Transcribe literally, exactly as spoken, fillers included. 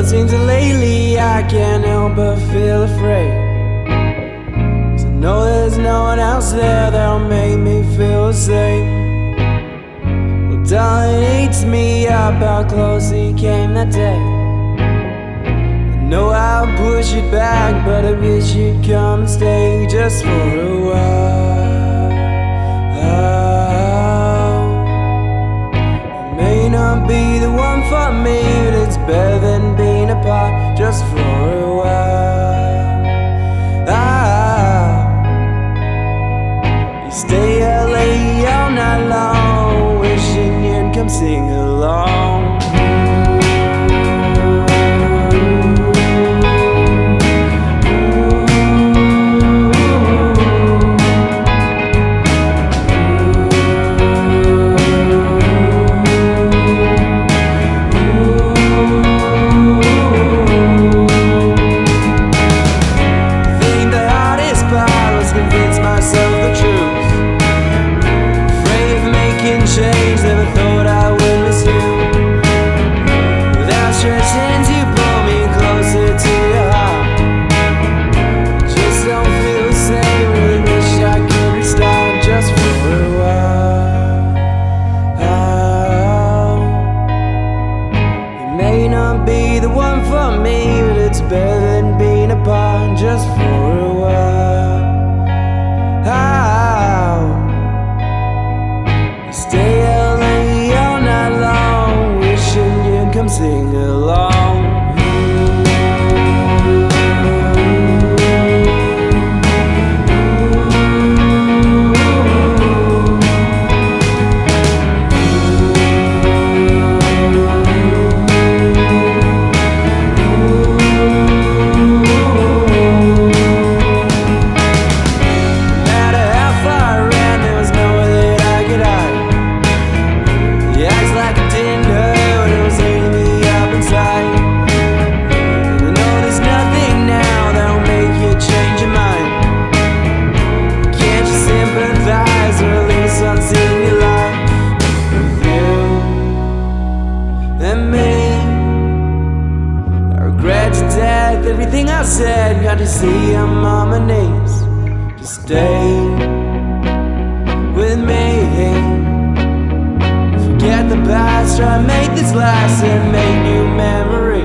Seems that lately I can't help but feel afraid, 'cause I know there's no one else there that'll make me feel the same. Well, darling, it eats me up how close he came that day. I know I'll push it back, but I wish you'd come and stay just for a while. It may not be the one for me, but it's better than being apart just for a while. Ah, you stay here late all night long, wishing you'd come sing along. Change, never thought I would miss you. With outstretched hands you pull me closer to your heart. Just don't feel the same, really wish I could restart just for a while. Oh, it may not be the one for me, but it's better than being apart just for a while. Oh, stay up late all night long, wishing you'd come sing along. Everything I said, got to see I'm on my knees. Just stay with me. Forget the past, try to make this last and make new memories.